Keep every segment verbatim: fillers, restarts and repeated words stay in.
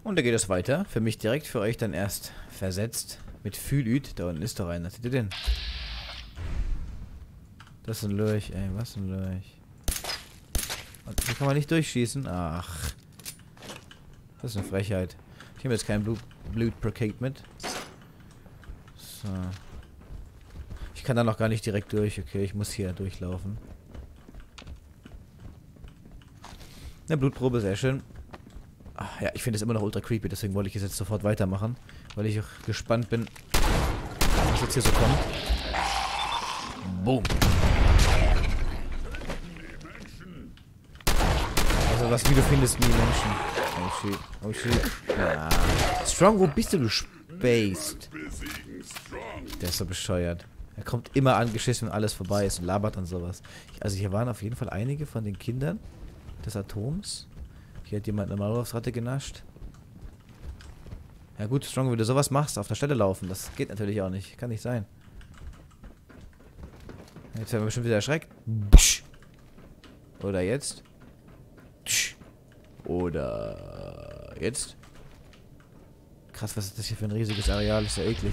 Und da geht es weiter. Für mich direkt, für euch dann erst versetzt. Mit Fühlüt. Da unten ist doch einer. Was seht ihr denn? Das ist ein Lurch, ey. Was ein Lurch. Und hier kann man nicht durchschießen. Ach. Das ist eine Frechheit. Ich nehme jetzt kein Blut, Blutpaket mit. So. Ich kann da noch gar nicht direkt durch. Okay, ich muss hier durchlaufen. Eine Blutprobe, sehr schön. Ach, ja, ich finde es immer noch ultra creepy, deswegen wollte ich es jetzt sofort weitermachen. Weil ich auch gespannt bin, was jetzt hier so kommt. Boom. Also was, wie du findest, nie Menschen. Oh shit, oh shit. Ja. Strong, wo bist du, du Spaced? Der ist so bescheuert. Er kommt immer angeschissen, wenn alles vorbei ist und labert und sowas. Also hier waren auf jeden Fall einige von den Kindern des Atoms. Hier hat jemand eine Maulwurfsratte genascht. Ja gut, Strong, wenn du sowas machst, auf der Stelle laufen, das geht natürlich auch nicht. Kann nicht sein. Jetzt werden wir bestimmt wieder erschreckt. Oder jetzt. Oder jetzt. Krass, was ist das hier für ein riesiges Areal? Ist ja eklig.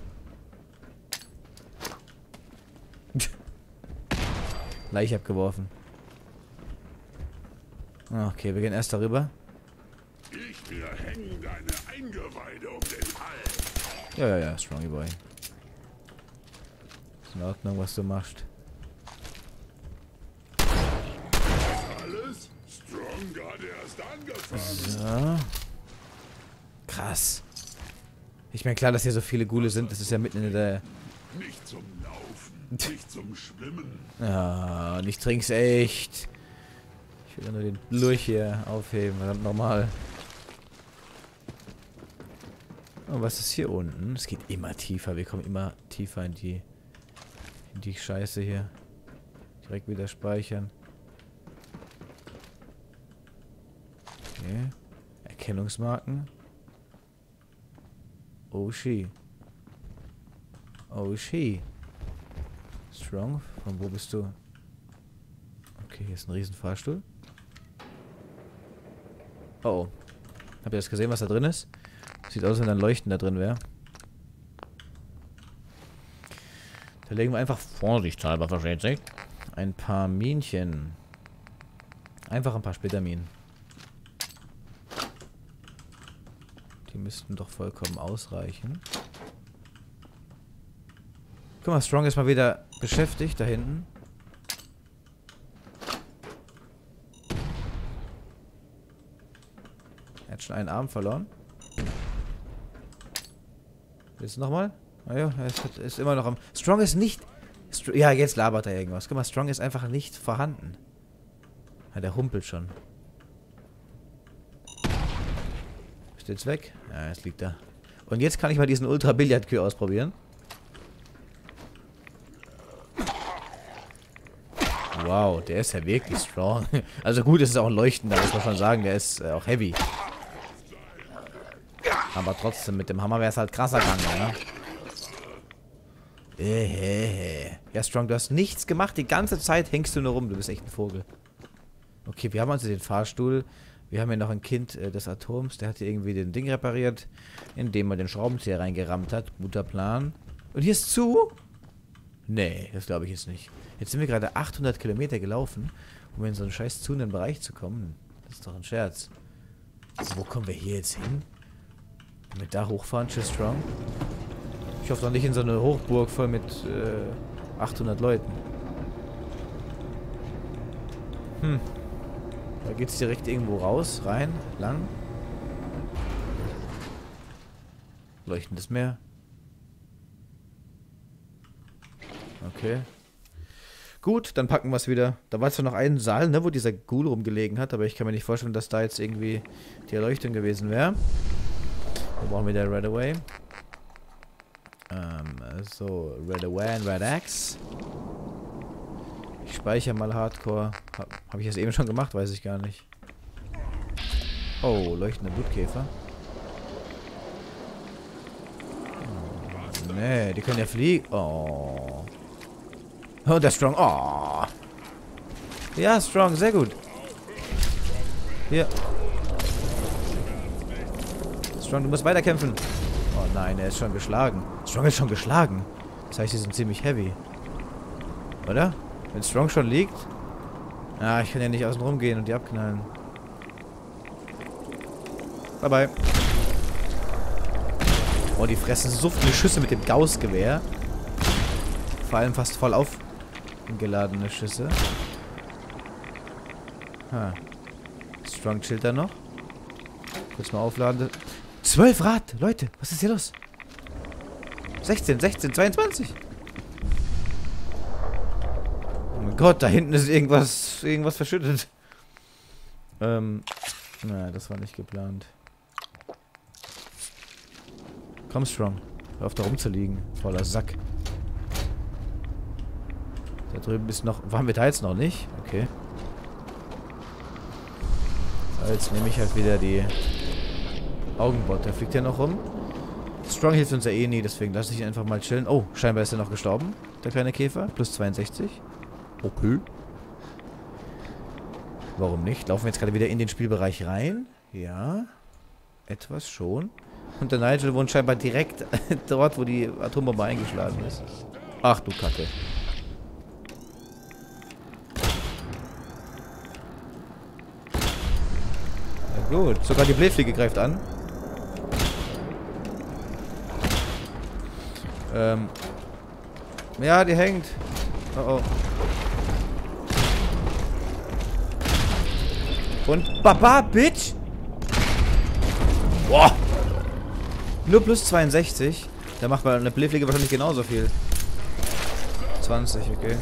Leiche abgeworfen. Okay, wir gehen erst darüber. Ich mir hängen deine Eingeweide um den Hals. Ja, ja, ja, Strongy Boy. Ist in Ordnung, was du machst. Alles? Strong gerade erst angefangen. So. Krass. Ich meine, klar, dass hier so viele Ghule sind. Das ist ja mitten in der... Nicht zum Laufen, nicht zum Schwimmen. Ja, und ich trink's echt. Ich will ja nur den Lurch hier aufheben, verdammt normal. Und was ist hier unten? Es geht immer tiefer, wir kommen immer tiefer in die in die Scheiße hier. Direkt wieder speichern. Okay. Erkennungsmarken. Oh she. Oh she. Strong, von wo bist du? Okay, hier ist ein riesen Fahrstuhl. Oh oh. Habt ihr das gesehen, was da drin ist? Sieht aus, als wenn ein Leuchten da drin wäre. Da legen wir einfach vorsichtshalber, versteht sich, ein paar Minchen. Einfach ein paar Splitterminen. Die müssten doch vollkommen ausreichen. Guck mal, Strong ist mal wieder beschäftigt da hinten. Er hat schon einen Arm verloren. Jetzt nochmal? Ah ja, er ist, ist immer noch am... Strong ist nicht... Str ja, jetzt labert er irgendwas. Guck mal, Strong ist einfach nicht vorhanden. Ja, der humpelt schon. Ist jetzt weg? Ja, jetzt liegt er. Und jetzt kann ich mal diesen Ultra-Billard-Kür ausprobieren. Wow, der ist ja wirklich strong. Also gut, es ist auch ein Leuchten, da muss man schon sagen, der ist äh, auch heavy. Aber trotzdem, mit dem Hammer wäre es halt krasser gegangen, ne? Äh, ja, Strong, du hast nichts gemacht. Die ganze Zeit hängst du nur rum. Du bist echt ein Vogel. Okay, wir haben also den Fahrstuhl. Wir haben hier noch ein Kind äh, des Atoms. Der hat hier irgendwie den Ding repariert, indem er den Schraubenzieher reingerammt hat. Guter Plan. Und hier ist zu? Nee, das glaube ich jetzt nicht. Jetzt sind wir gerade achthundert Kilometer gelaufen, um in so einen scheiß zunehmenden Bereich zu kommen. Das ist doch ein Scherz. Also, wo kommen wir hier jetzt hin? Wenn wir da hochfahren, tschüss, Strong. Ich hoffe doch nicht in so eine Hochburg voll mit äh, achthundert Leuten. Hm. Da geht's direkt irgendwo raus, rein, lang. Leuchtendes Meer. Okay. Gut, dann packen wir es wieder. Da war zwar noch ein Saal, ne, wo dieser Ghoul rumgelegen hat, aber ich kann mir nicht vorstellen, dass da jetzt irgendwie die Erleuchtung gewesen wäre. Da brauchen wir der Red Away. Ähm, so, Red Away und Red Axe. Ich speichere mal Hardcore. Habe hab ich das eben schon gemacht? Weiß ich gar nicht. Oh, leuchtende Blutkäfer. Oh, nee, die können ja fliegen. Oh. Oh, der Strong. Oh. Ja, Strong, sehr gut. Hier. Strong, du musst weiterkämpfen. Oh nein, er ist schon geschlagen. Strong ist schon geschlagen. Das heißt, sie sind ziemlich heavy. Oder? Wenn Strong schon liegt? Ah, ich kann ja nicht außen rum gehen und die abknallen. Bye bye. Oh, die fressen so viele Schüsse mit dem Gauss-Gewehr. Vor allem fast voll aufgeladene Schüsse. Ha. Strong chillt da noch. Kurz mal aufladen. zwölf Rad! Leute, was ist hier los? sechzehn, sechzehn, zweiundzwanzig. Oh mein Gott, da hinten ist irgendwas, irgendwas verschüttet. Ähm, naja, das war nicht geplant. Komm, Strong. Hör auf, da rumzuliegen. Voller Sack. Da drüben ist noch... Waren wir da jetzt noch nicht? Okay. So, jetzt nehme ich halt wieder die Augenbot. Der fliegt ja noch rum. Strong hilft uns ja eh nie, deswegen lasse ich ihn einfach mal chillen. Oh, scheinbar ist er noch gestorben, der kleine Käfer. Plus zweiundsechzig. Okay. Warum nicht? Laufen wir jetzt gerade wieder in den Spielbereich rein? Ja. Etwas schon. Und der Nigel wohnt scheinbar direkt dort, wo die Atombombe eingeschlagen ist. Ach du Kacke. Na gut, sogar die Blähfliege greift an. Ähm. Ja, die hängt. Oh oh. Und Baba, Bitch! Boah! Nur plus zweiundsechzig. Da macht man eine Blähfliege wahrscheinlich genauso viel. zwanzig, okay.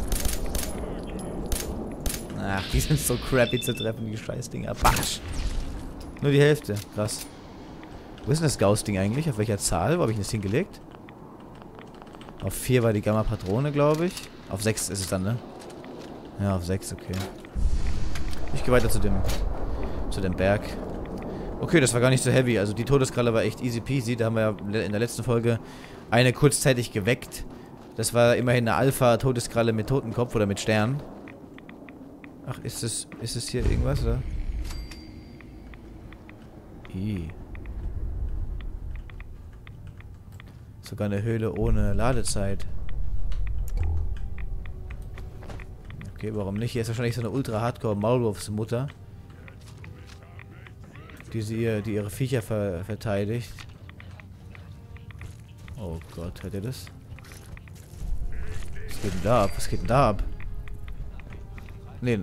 Ach, die sind so crappy zu treffen, die Scheißdinger. Batsch! Nur die Hälfte. Krass. Wo ist denn das Gauss-Ding eigentlich? Auf welcher Zahl? Wo habe ich das hingelegt? Auf vier war die Gamma-Patrone, glaube ich. Auf sechs ist es dann, ne? Ja, auf sechs, okay. Ich gehe weiter zu dem... zu dem Berg. Okay, das war gar nicht so heavy. Also die Todeskralle war echt easy peasy. Da haben wir ja in der letzten Folge eine kurzzeitig geweckt. Das war immerhin eine Alpha-Todeskralle mit Totenkopf oder mit Stern. Ach, ist es, ist es hier irgendwas, oder? Ih. Sogar eine Höhle ohne Ladezeit. Okay, warum nicht? Hier ist wahrscheinlich so eine ultra-hardcore-Maulwurfsmutter. Die, sie, die ihre Viecher ver verteidigt. Oh Gott, hört ihr das? Was geht denn da ab? Was geht denn da ab? Nee.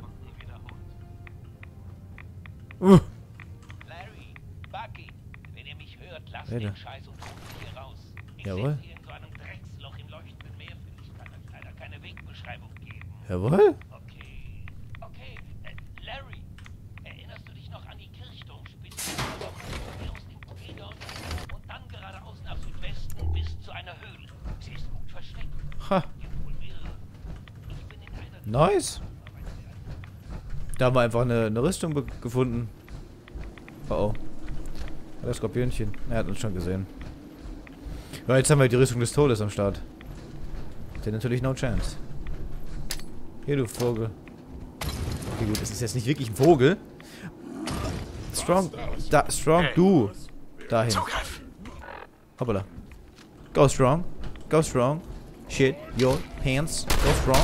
Uh. Larry, Bucky, wenn ihr mich hört, lasst Rede. den Scheiß und holt mich hier raus. Ich Jawohl. sitze hier in so einem Drecksloch im leuchtenden Meer. Ich kann euch leider keine Wegbeschreibung geben. Jawohl. Okay, okay, äh, Larry, erinnerst du dich noch an die Kirchturmspitze? Aus dem Korridor und dann geradeaus nach Südwesten bis zu einer Höhle. Sie ist gut versteckt. Ha. Ich bin in einer Nice. Da haben wir einfach eine, eine Rüstung gefunden. Oh oh. Das Skorpionchen. Er hat uns schon gesehen. Ja, jetzt haben wir die Rüstung des Todes am Start. Der natürlich no chance. Hier, du Vogel. Okay, gut, das ist jetzt nicht wirklich ein Vogel. Strong. Da, Strong, du. Dahin. Hoppala. Go strong. Go strong. Shit your pants. Go strong.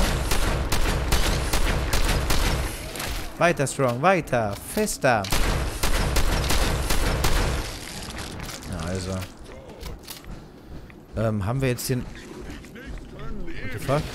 Weiter strong, weiter. Fester. Ja, also. Ähm, haben wir jetzt den... What the fuck?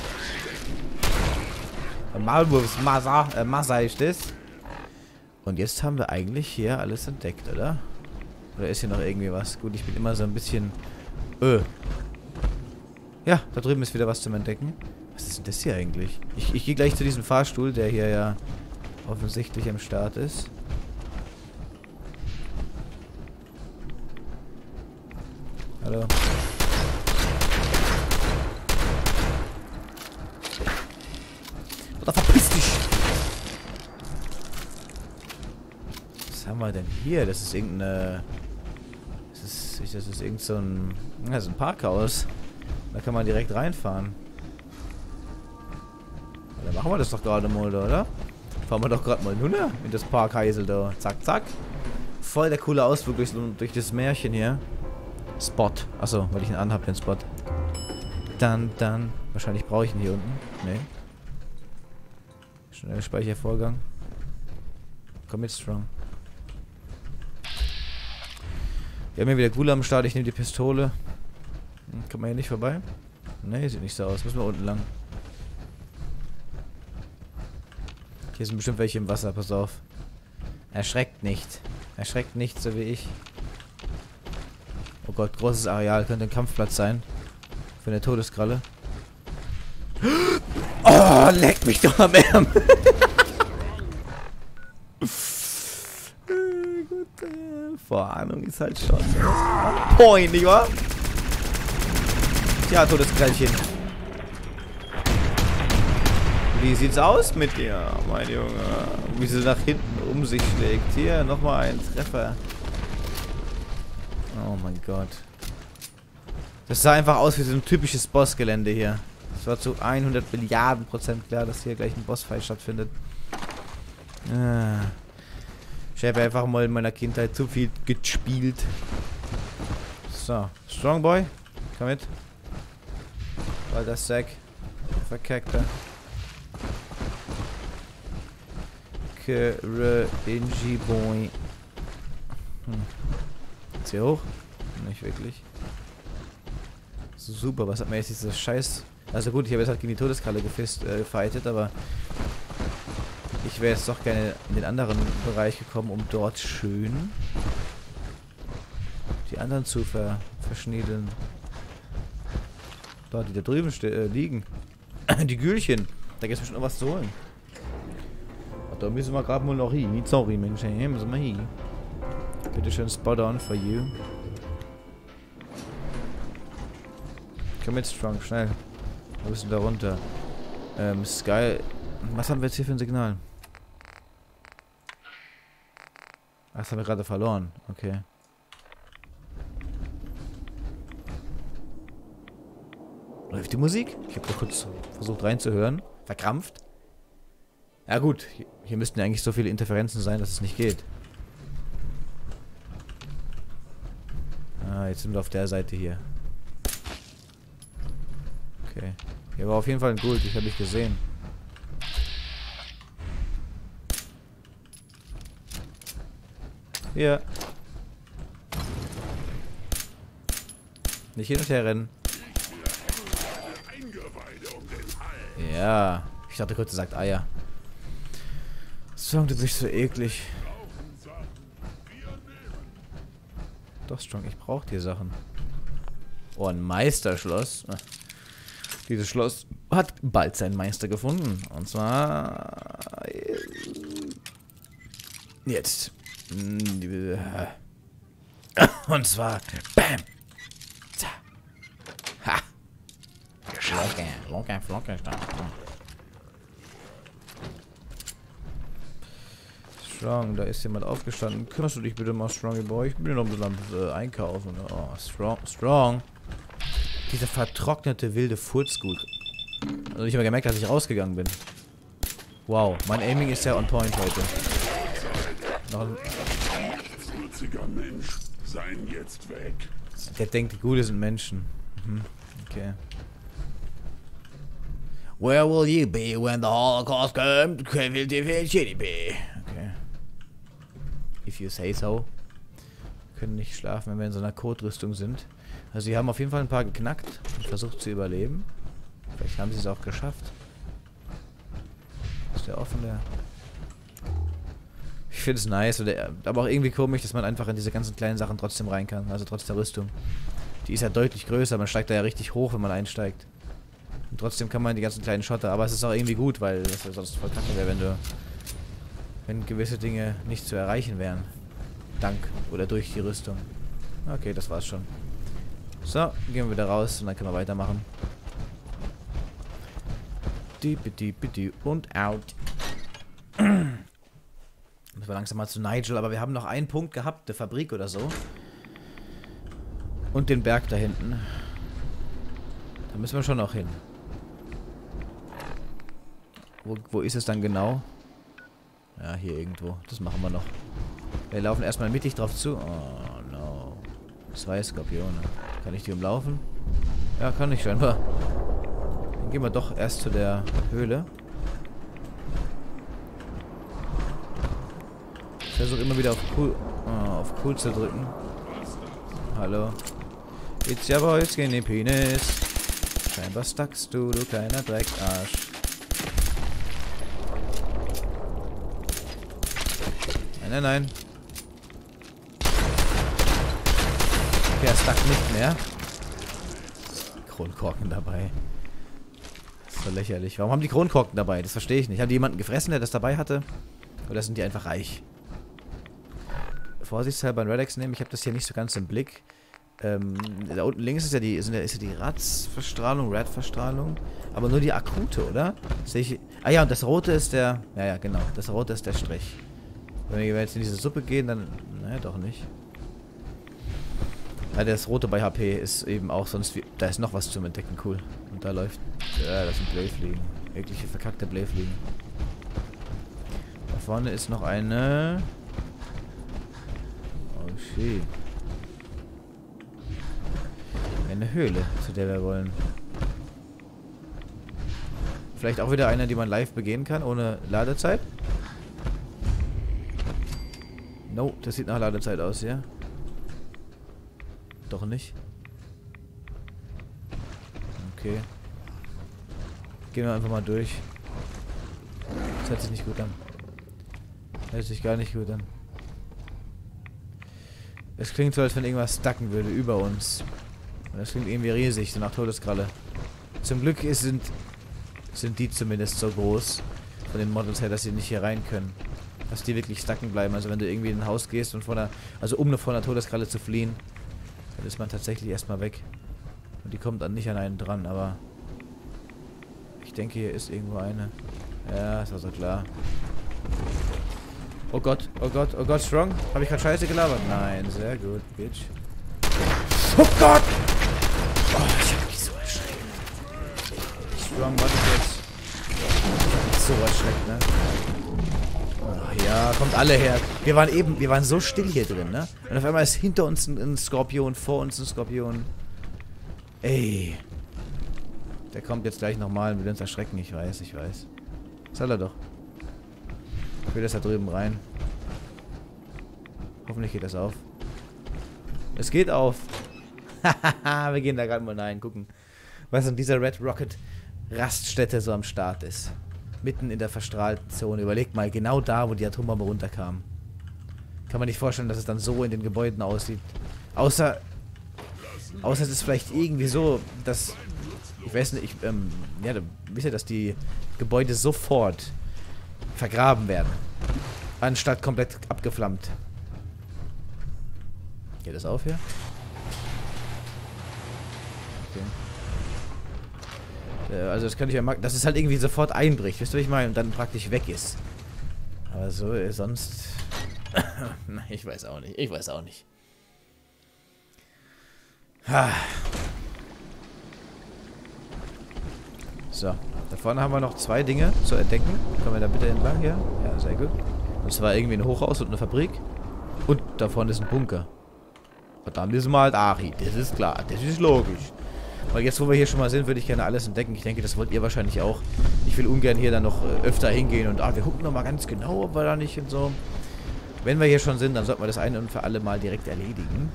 Maulwurfsmassa, äh, Massa ist das. Und jetzt haben wir eigentlich hier alles entdeckt, oder? Oder ist hier noch irgendwie was? Gut, ich bin immer so ein bisschen... Öh. Ja, da drüben ist wieder was zum Entdecken. Was ist denn das hier eigentlich? Ich, ich gehe gleich zu diesem Fahrstuhl, der hier ja offensichtlich am Start ist. Hallo. Oder verpiss dich! Was haben wir denn hier? Das ist irgendeine... Das ist, das ist irgend so ein... Das ist ein Parkhaus. Da kann man direkt reinfahren. Ja, dann machen wir das doch gerade mal, oder? Fahren wir doch gerade mal runter in das Parkheisel da. Zack, zack. voll der coole Ausflug durch, durch das Märchen hier. Spot. Achso, weil ich ihn anhab, den Spot. Dann, dann. Wahrscheinlich brauche ich ihn hier unten. Nee. Schneller Speichervorgang. Komm mit, Strong. Wir haben hier wieder Gula am Start. Ich nehme die Pistole. Hm, kommt man hier nicht vorbei? Nee, sieht nicht so aus. Müssen wir unten lang. Hier sind bestimmt welche im Wasser. Pass auf. Erschreckt nicht. Erschreckt nicht, so wie ich. Oh Gott, großes Areal. Könnte ein Kampfplatz sein. Für eine Todeskralle. Oh, leck mich doch am Ärmel. Gut, äh, Vorahnung ist halt schon. Point, nicht wahr? Tja, Todeskrallchen. Wie sieht's aus mit dir, mein Junge? Wie sie nach hinten um sich schlägt. Hier, nochmal ein Treffer. Oh mein Gott. Das sah einfach aus wie so ein typisches Bossgelände hier. Es war zu hundert Milliarden Prozent klar, dass hier gleich ein Bossfight stattfindet. Ah. Ich habe einfach mal in meiner Kindheit zu viel gespielt. So, Strong Boy, komm mit. Weil das Sack verkackte. Inji Boy. Hm. Ist hier hoch? Nicht wirklich. Super, was hat mir jetzt dieses Scheiß... Also gut, ich habe jetzt halt gegen die Todeskralle gefist, äh, gefightet, aber... Ich wäre jetzt doch gerne in den anderen Bereich gekommen, um dort schön... die anderen zu ver verschniedeln. Dort, die da drüben äh, liegen. Die Gülchen. Da gibt es bestimmt noch was zu holen. Da müssen wir gerade mal noch hin. Sorry, Mensch. Hier müssen wir hin. Bitte schön, spot on for you. Komm mit, Strong, schnell. Wir müssen da runter. Ähm, Sky. Was haben wir jetzt hier für ein Signal? Ach, das haben wir gerade verloren. Okay. Läuft die Musik? Ich habe da kurz versucht reinzuhören. Verkrampft. Ja gut, hier, hier müssten ja eigentlich so viele Interferenzen sein, dass es nicht geht. Ah, jetzt sind wir auf der Seite hier. Okay. Hier war auf jeden Fall ein Gold, ich habe ich gesehen. Hier. Nicht hin und her rennen. Ja. Ich dachte kurz, er sagt Eier. Strong tut sich so eklig. Doch, Strong, ich brauche die Sachen. Oh, ein Meisterschloss. Dieses Schloss hat bald seinen Meister gefunden. Und zwar... Jetzt. Und zwar... Bam! Ha! Flocke, Flocke, Flocke. Strong, da ist jemand aufgestanden. Kümmerst du dich bitte mal, Strongy Boy? Ich bin noch ein bisschen am äh, Einkaufen. Oh, Strong. Strong. Dieser vertrocknete wilde Furzgut. Also ich habe gemerkt, dass ich rausgegangen bin. Wow, mein Aiming ist ja on point heute. Noch ein Furziger Mensch, sein jetzt weg. Der denkt, die Gute sind Menschen. Mhm. Okay. Where will you be when the Holocaust comes? Will you be? Okay. If you say so. Wir können nicht schlafen, wenn wir in so einer Kotrüstung sind. Also sie haben auf jeden Fall ein paar geknackt und versucht zu überleben. Vielleicht haben sie es auch geschafft. Ist der offen, der... Ich finde es nice, oder, aber auch irgendwie komisch, dass man einfach in diese ganzen kleinen Sachen trotzdem rein kann. Also trotz der Rüstung. Die ist ja deutlich größer, man steigt da ja richtig hoch, wenn man einsteigt. Und trotzdem kann man die ganzen kleinen Schotter, aber es ist auch irgendwie gut, weil das ja sonst voll kacke wäre, wenn du... wenn gewisse Dinge nicht zu erreichen wären. Dank oder durch die Rüstung. Okay, das war's schon. So, gehen wir wieder raus und dann können wir weitermachen. Und out. Müssen wir langsam mal zu Nigel, aber wir haben noch einen Punkt gehabt, eine Fabrik oder so. Und den Berg da hinten. Da müssen wir schon noch hin. Wo, wo ist es dann genau? Ja, hier irgendwo. Das machen wir noch. Wir laufen erstmal mittig drauf zu. Oh no. Zwei Skorpione. Kann ich die umlaufen? Ja, kann ich scheinbar. Dann gehen wir doch erst zu der Höhle. Ich versuche immer wieder auf cool, oh, auf cool zu drücken. Hallo. It's your boy skinny penis. Scheinbar stackst du, du kleiner Dreckarsch. Nein, nein, nein. Okay, er stackt nicht mehr. Kronkorken dabei. Das ist so lächerlich. Warum haben die Kronkorken dabei? Das verstehe ich nicht. Haben die jemanden gefressen, der das dabei hatte? Oder sind die einfach reich? Vorsichtshalber ein Redex nehmen. Ich habe das hier nicht so ganz im Blick. Ähm, da unten links ist ja die, ist ja, ist ja die Radsverstrahlung, Rad-Verstrahlung. Aber nur die akute, oder? Sehe ich. Ah ja, und das rote ist der. Ja, ja, genau. Das rote ist der Strich. Wenn wir jetzt in diese Suppe gehen, dann. Naja, doch nicht. Ja, das rote bei H P ist eben auch sonst. Wie, da ist noch was zum Entdecken, cool. Und da läuft. Ja, das sind Blayfliegen. Wirkliche verkackte Blayfliegen. Da vorne ist noch eine. Oh shit. Eine Höhle, zu der wir wollen. Vielleicht auch wieder eine, die man live begehen kann, ohne Ladezeit. No, das sieht nach Ladezeit aus, ja? Doch nicht. Okay. Gehen wir einfach mal durch. Das hört sich nicht gut an. Hört sich gar nicht gut an. Es klingt so, als wenn irgendwas stacken würde über uns. Und das klingt irgendwie riesig, so nach Todeskralle. Zum Glück ist, sind, sind die zumindest so groß von den Models her, dass sie nicht hier rein können. Dass die wirklich stacken bleiben. Also wenn du irgendwie in ein Haus gehst und vor der, also um vor einer Todeskralle zu fliehen, dann ist man tatsächlich erstmal weg. Und die kommt dann nicht an einen dran, aber ich denke, hier ist irgendwo eine. Ja, ist also klar. Oh Gott, oh Gott, oh Gott, Strong. Habe ich gerade Scheiße gelabert? Nein, sehr gut, Bitch. Oh Gott! Oh, ich hab mich so erschreckt. Strong, warte jetzt. Ich hab mich so erschreckt, ne? Oh, ja, kommt alle her. Wir waren eben, wir waren so still hier drin, ne? Und auf einmal ist hinter uns ein, ein Skorpion, vor uns ein Skorpion. Ey. Der kommt jetzt gleich nochmal und will uns erschrecken, ich weiß, ich weiß. Soll er doch. Ich will das da drüben rein. Hoffentlich geht das auf. Es geht auf. Hahaha, wir gehen da gerade mal rein, gucken, was in dieser Red Rocket Raststätte so am Start ist. Mitten in der verstrahlten Zone. Überlegt mal, genau da, wo die Atombombe runterkam. Kann man nicht vorstellen, dass es dann so in den Gebäuden aussieht. Außer, außer es ist vielleicht irgendwie so, dass, ich weiß nicht, ich, ähm, ja, wisst ihr, dass die Gebäude sofort vergraben werden. Anstatt komplett abgeflammt. Geht das auf hier? Okay. Äh, also das könnte ich ja machen, dass es halt irgendwie sofort einbricht, wisst ihr, was ich meine? Und dann praktisch weg ist. Aber so, äh, sonst... Nein, ich weiß auch nicht. Ich weiß auch nicht. Ha. So, da vorne haben wir noch zwei Dinge zu entdecken. Kommen wir da bitte entlang hier? Ja, sehr gut. Und zwar irgendwie ein Hochhaus und eine Fabrik. Und da vorne ist ein Bunker. Verdammt, ist mal halt Ari. Das ist klar. Das ist logisch. Weil jetzt, wo wir hier schon mal sind, würde ich gerne alles entdecken. Ich denke, das wollt ihr wahrscheinlich auch. Ich will ungern hier dann noch äh, öfter hingehen und ah, wir gucken noch mal ganz genau, ob wir da nicht und so. Wenn wir hier schon sind, dann sollten wir das ein und für alle Mal direkt erledigen.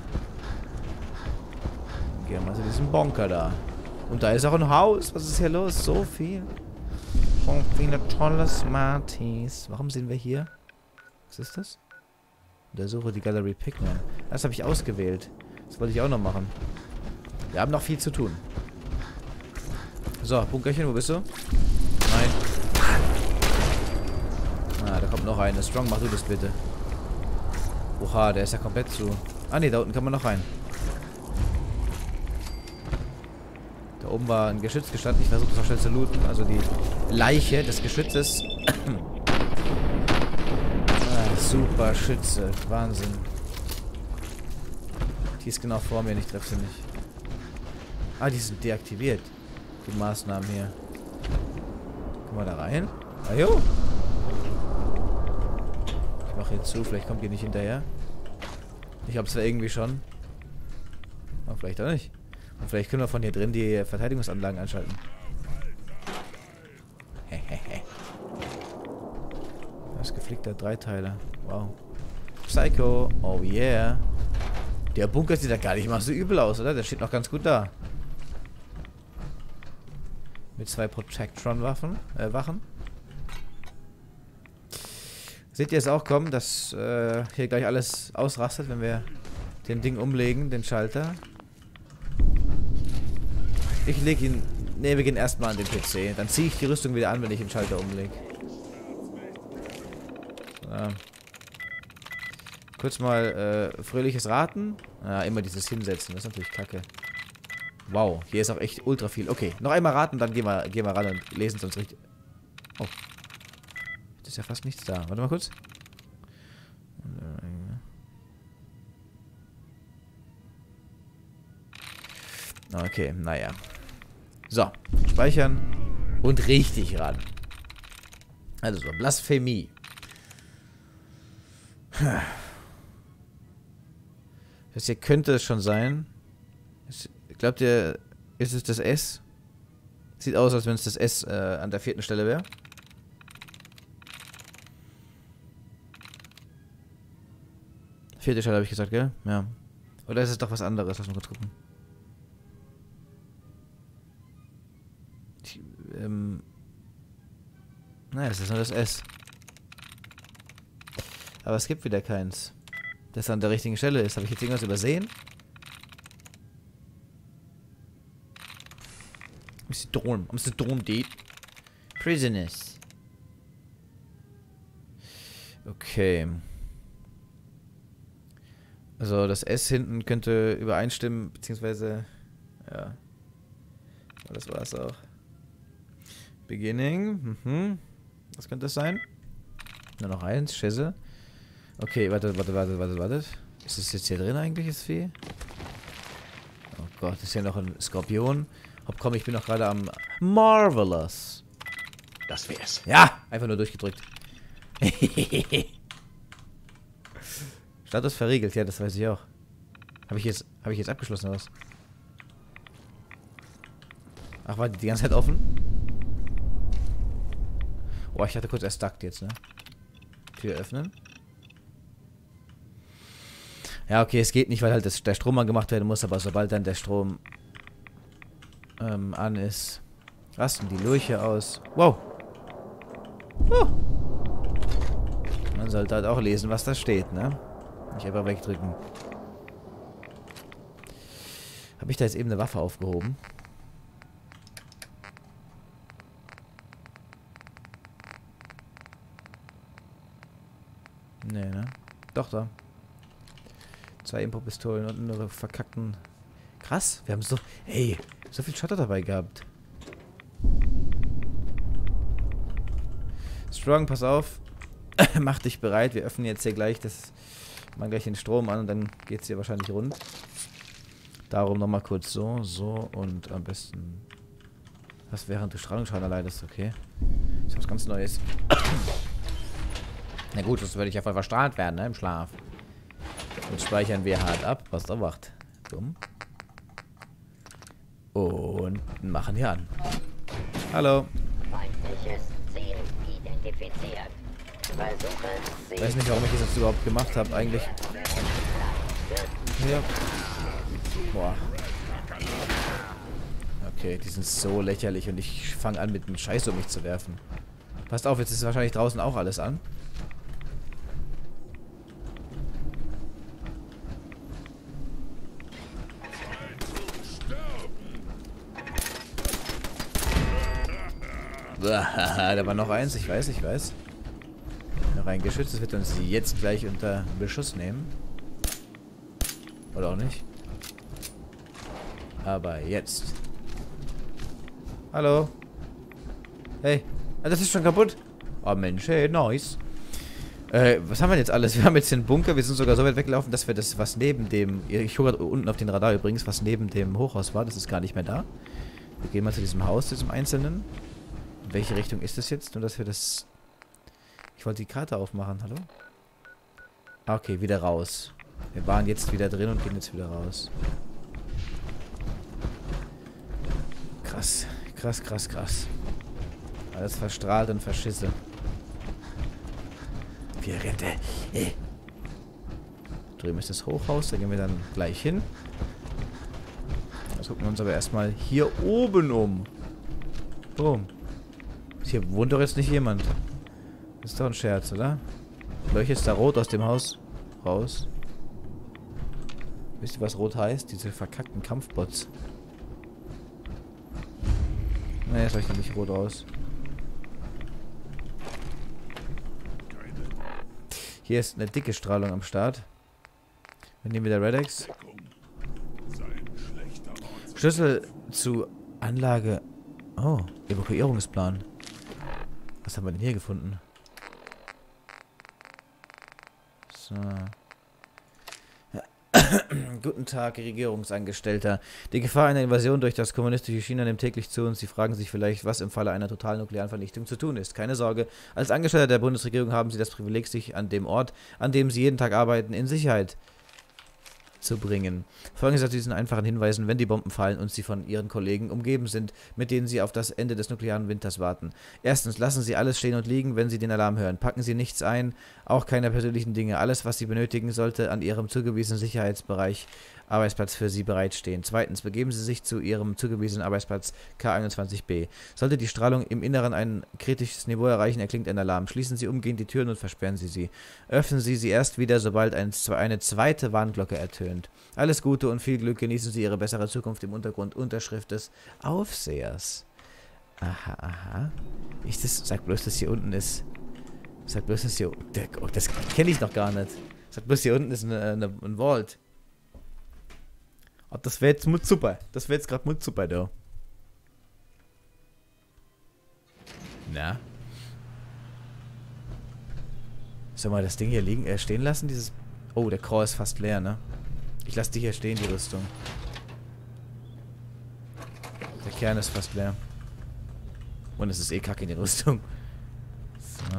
Dann gehen wir mal zu diesem Bunker da. Und da ist auch ein Haus. Was ist hier los? So viel. So viele tolle Smarties. Warum sind wir hier? Was ist das? Untersuche die Galerie Pikmin. Das habe ich ausgewählt. Das wollte ich auch noch machen. Wir haben noch viel zu tun. So, Bunkerchen, wo bist du? Nein. Ah, da kommt noch eine. Strong, mach du das bitte. Oha, der ist ja komplett zu. Ah ne, da unten kann man noch rein. Da oben war ein Geschütz gestanden. Ich versuche das noch schnell zu looten. Also die Leiche des Geschützes. Ah, super Schütze. Wahnsinn. Die ist genau vor mir. Ich treffe sie nicht. Ah, die sind deaktiviert. Die Maßnahmen hier. Kommen wir da rein? Ah jo. Ich noch hinzu. Vielleicht kommt ihr nicht hinterher. Ich glaube zwar irgendwie schon. Aber vielleicht auch nicht. Und vielleicht können wir von hier drin die Verteidigungsanlagen anschalten. Hehehe. Das geflickter Dreiteiler. Wow. Psycho. Oh yeah. Der Bunker sieht ja gar nicht mal so übel aus, oder? Der steht noch ganz gut da. Mit zwei Protectron-Waffen. Äh, Wachen. Seht ihr es auch kommen, dass äh, hier gleich alles ausrastet, wenn wir den Ding umlegen, den Schalter? Ich lege ihn... Ne, wir gehen erstmal an den P C. Dann ziehe ich die Rüstung wieder an, wenn ich den Schalter umlege. So. Kurz mal äh, fröhliches Raten. Ja, immer dieses Hinsetzen, das ist natürlich kacke. Wow, hier ist auch echt ultra viel. Okay, noch einmal raten, dann gehen wir, gehen wir ran und lesen es uns richtig... Oh. Das ist ja fast nichts da. Warte mal kurz. Okay, naja. So, speichern und richtig ran. Also so, Blasphemie. Das hier könnte es schon sein. Glaubt ihr, ist es das S? Sieht aus, als wenn es das S äh, an der vierten Stelle wäre. Vierte Stelle habe ich gesagt, gell? Ja. Oder ist es doch was anderes? Lass mal kurz gucken. Ich, ähm... Naja, es ist nur das S. Aber es gibt wieder keins, das an der richtigen Stelle ist. Habe ich jetzt irgendwas übersehen? What's the dorm? What's the dorm date? Prisoners. Okay. Also das S hinten könnte übereinstimmen, beziehungsweise... Ja. Das war es auch. Beginning. Mhm. Was könnte das sein? Nur noch eins. Schisse. Okay, warte, warte, warte, warte, warte. Ist das jetzt hier drin eigentlich, das Vieh? Oh Gott, ist hier noch ein Skorpion. Hopp, komm, ich bin noch gerade am... Marvelous. Das wär's. Ja, einfach nur durchgedrückt. Status verriegelt, ja, das weiß ich auch. Habe ich jetzt, habe ich jetzt abgeschlossen oder was? Ach, war die die ganze Zeit offen? Oh, ich hatte kurz erst duckt jetzt, ne? Tür öffnen. Ja, okay, es geht nicht, weil halt das, der Strom angemacht werden muss, aber sobald dann der Strom ähm, an ist, rasten die Lurche aus. Wow! Huh. Man sollte halt auch lesen, was da steht, ne? Nicht einfach wegdrücken. Habe ich da jetzt eben eine Waffe aufgehoben? Nee, ne? Doch, da. Zwei Impo-Pistolen und eine verkackten... Krass, wir haben so... Hey, so viel Schotter dabei gehabt. Strong, pass auf. Mach dich bereit. Wir öffnen jetzt hier gleich das... Machen gleich den Strom an und dann geht es hier wahrscheinlich rund. Darum nochmal kurz so, so und am besten... Was während du Strahlungsschaden erleidest, okay. Das ist was ganz Neues. Na gut, das würde ich einfach verstrahlt werden, ne, im Schlaf. Jetzt speichern wir hart ab, was da macht. Dumm. Und machen hier an. Hallo. Feindliches Ziel identifiziert. Versuche Ich weiß nicht, warum ich das jetzt überhaupt gemacht habe, eigentlich. Ja. Boah. Okay, die sind so lächerlich und ich fange an, mit dem Scheiß um mich zu werfen. Passt auf, jetzt ist wahrscheinlich draußen auch alles an. Da war noch eins, ich weiß, ich weiß. Noch ein Geschütz, das wird uns jetzt gleich unter Beschuss nehmen. Oder auch nicht. Aber jetzt. Hallo. Hey. Ah, das ist schon kaputt. Oh Mensch, hey, nice. Äh, was haben wir jetzt alles? Wir haben jetzt den Bunker, wir sind sogar so weit weggelaufen, dass wir das, was neben dem... Ich gucke gerade unten auf den Radar übrigens, was neben dem Hochhaus war, das ist gar nicht mehr da. Wir gehen mal zu diesem Haus, zu diesem einzelnen. In welche Richtung ist das jetzt? Nur, dass wir das... Ich wollte die Karte aufmachen, hallo? Okay, wieder raus. Wir waren jetzt wieder drin und gehen jetzt wieder raus. Krass, krass, krass, krass. Alles verstrahlt und verschisse. Wir rennt er. Äh. Drüben ist das Hochhaus, da gehen wir dann gleich hin. Jetzt gucken wir uns aber erstmal hier oben um. Boom. Hier wohnt doch jetzt nicht jemand. Das ist doch ein Scherz, oder? Leuchtet da rot aus dem Haus raus? Wisst ihr, was rot heißt? Diese verkackten Kampfbots. Ne, es leuchtet nicht rot aus. Hier ist eine dicke Strahlung am Start. Wir nehmen wieder Redex. Schlüssel zu Anlage. Oh, Evakuierungsplan. Was haben wir denn hier gefunden? So. Guten Tag, Regierungsangestellter. Die Gefahr einer Invasion durch das kommunistische China nimmt täglich zu und Sie fragen sich vielleicht, was im Falle einer totalen nuklearen Vernichtung zu tun ist. Keine Sorge, als Angestellter der Bundesregierung haben Sie das Privileg, sich an dem Ort, an dem Sie jeden Tag arbeiten, in Sicherheit zu bringen. Folgen Sie auf diesen einfachen Hinweisen, wenn die Bomben fallen und Sie von Ihren Kollegen umgeben sind, mit denen Sie auf das Ende des nuklearen Winters warten. Erstens, lassen Sie alles stehen und liegen, wenn Sie den Alarm hören. Packen Sie nichts ein, auch keine persönlichen Dinge. Alles, was Sie benötigen, sollte an Ihrem zugewiesenen Sicherheitsbereich Arbeitsplatz für Sie bereitstehen. Zweitens, begeben Sie sich zu Ihrem zugewiesenen Arbeitsplatz K einundzwanzig b. Sollte die Strahlung im Inneren ein kritisches Niveau erreichen, erklingt ein Alarm. Schließen Sie umgehend die Türen und versperren Sie sie. Öffnen Sie sie erst wieder, sobald ein, eine zweite Warnglocke ertönt. Alles Gute und viel Glück. Genießen Sie Ihre bessere Zukunft im Untergrund. Unterschrift des Aufsehers. Aha, aha. Ich das, sag bloß, dass hier unten ist. Sag bloß, dass hier... Oh, das kenne ich noch gar nicht. Sag bloß, hier unten ist eine, eine, ein Vault. Oh, das wäre jetzt Mut super. Das wäre jetzt gerade Mut super, da. Na? Sollen wir das Ding hier liegen, äh, stehen lassen? Dieses. Oh, der Core ist fast leer, ne? Ich lasse die hier stehen, die Rüstung. Der Kern ist fast leer. Und es ist eh kacke in die Rüstung. So.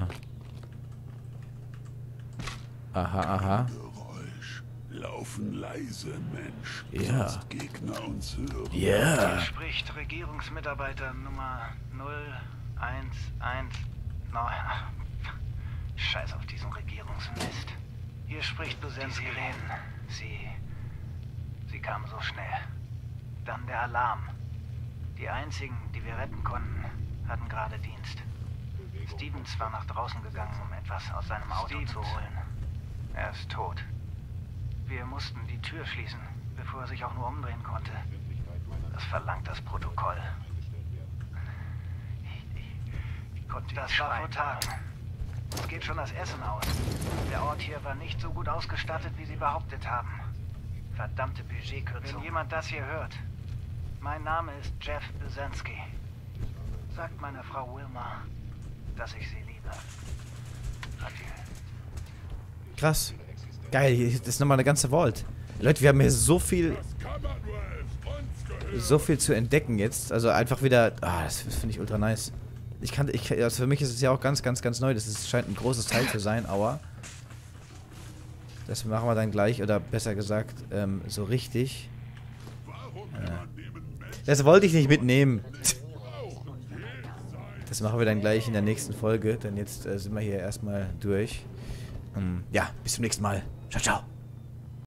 Aha, aha. Laufen leise, Mensch. Ja. Sonst Gegner uns hören. Ja. Hier spricht Regierungsmitarbeiter Nummer null eins eins neun. Scheiß auf diesen Regierungsmist. Hier spricht Busensky Ren. Sie... Sie kamen so schnell. Dann der Alarm. Die einzigen, die wir retten konnten, hatten gerade Dienst. Stevens war nach draußen gegangen, um etwas aus seinem Auto Stevens. zu holen. Er ist tot. Wir mussten die Tür schließen, bevor er sich auch nur umdrehen konnte. Das verlangt das Protokoll. Ich, ich, ich konnte das war vor Tagen. Uns geht schon das Essen aus. Der Ort hier war nicht so gut ausgestattet, wie sie behauptet haben. Verdammte Budgetkürzung. Wenn jemand das hier hört. Mein Name ist Jeff Busensky. Sagt meiner Frau Wilma, dass ich sie liebe. Adieu. Krass. Geil, hier ist nochmal eine ganze Vault. Leute, wir haben hier so viel... So viel zu entdecken jetzt. Also einfach wieder... Ah, das finde ich ultra nice. Ich kann... Ich, also für mich ist es ja auch ganz, ganz, ganz neu. Das ist, scheint ein großes Teil zu sein, aber... Das machen wir dann gleich, oder besser gesagt, ähm, so richtig. Äh, das wollte ich nicht mitnehmen. Das machen wir dann gleich in der nächsten Folge, denn jetzt äh, sind wir hier erstmal durch. Ähm, ja, bis zum nächsten Mal. Ciao, ciao.